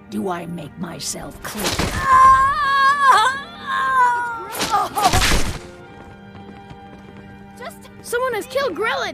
Do I make myself clear? Someone has killed Grillin!